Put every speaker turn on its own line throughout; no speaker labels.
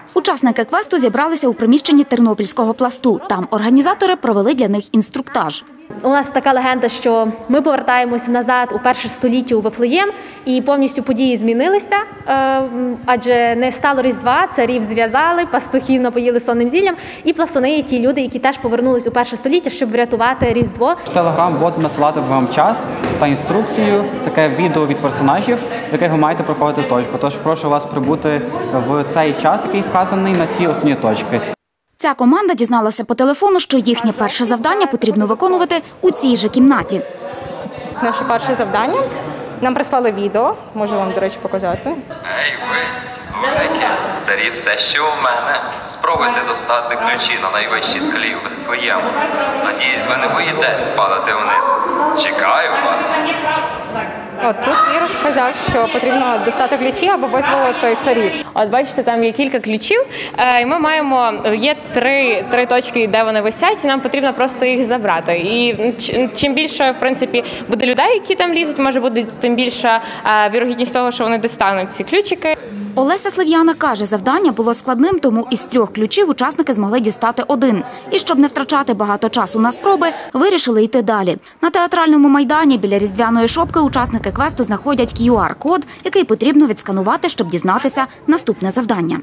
Учасники квесту зібралися у приміщенні Тернопільського пласту. Там організатори провели для них інструктаж.
У нас така легенда, що ми повертаємося назад у перше століття у Вифлеєм, і повністю події змінилися, адже не стало Різдва, царів зв'язали, пастухів напоїли сонним зіллям, і пластуни є ті люди, які теж повернулись у перше століття, щоб врятувати Різдво.
Телеграм буде надсилати вам час та інструкцію, таке відео від персонажів, в яких ви маєте проходити точку. Тож прошу вас прибути в цей час, який вказаний на ці основні точки.
Ця команда дізналася по телефону, що їхнє перше завдання потрібно виконувати у цій же кімнаті.
Це наше перше завдання. Нам прислали відео, можу вам, до речі, показати.
Ей ви, дурники, царі все ще у мене. Спробуйте достати ключі на найвищій скалі Вифлеєму. Надіюсь, ви не боїтесь падати вниз. Чекаю вас.
От тут Ірод сказав, що потрібно достати ключі або визволити царів.
От бачите, там є кілька ключів, і ми маємо, є три точки, де вони висять, і нам потрібно просто їх забрати. І чим більше, в принципі, буде людей, які там лізуть, може буде тим більша вірогідність того, що вони достануть ці ключики.
Олеся Слив'яна каже, завдання було складним, тому із 3 ключів учасники змогли дістати 1. І щоб не втрачати багато часу на спроби, вирішили йти далі. На театральному майдані біля різдвяної шопки учасники квесту знаходять QR-код, який потрібно відсканувати, щоб дізнатися наступне завдання.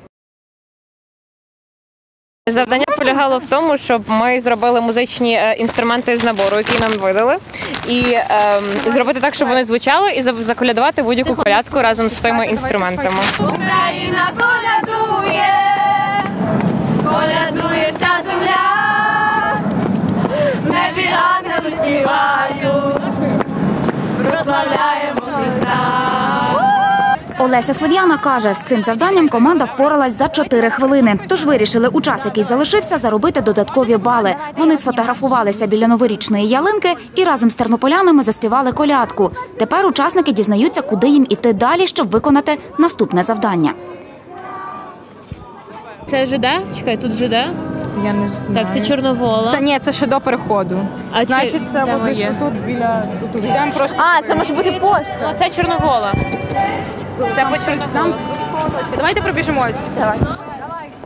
Завдання полягало в тому, щоб ми зробили музичні інструменти з набору, який нам видали, і зробити так, щоб вони звучали, і заколядувати будь-яку колядку разом з цими інструментами.
Україна колядує, колядує вся земля, в небі ангели співають, прославляємо Христа.
Олеся Слив'яна каже, з цим завданням команда впоралась за 4 хвилини. Тож вирішили у час, який залишився, заробити додаткові бали. Вони сфотографувалися біля новорічної ялинки і разом з тернополянами заспівали колядку. Тепер учасники дізнаються, куди їм іти далі, щоб виконати наступне завдання.
Це ЖД? Чекай, тут ЖД?
Я не знаю.
Так, це Чорновола.
Це ще до переходу.
А
значить, це буде тут біля тут. Йдемо просто.
Це може бути пошта. Це Чорновола. Це по Чорноволі.
Давайте пробіжимось. Давай.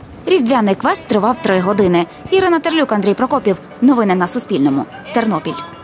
Різдвяний квест тривав 3 години. Ірина Терлюк, Андрій Прокопів. Новини на Суспільному. Тернопіль.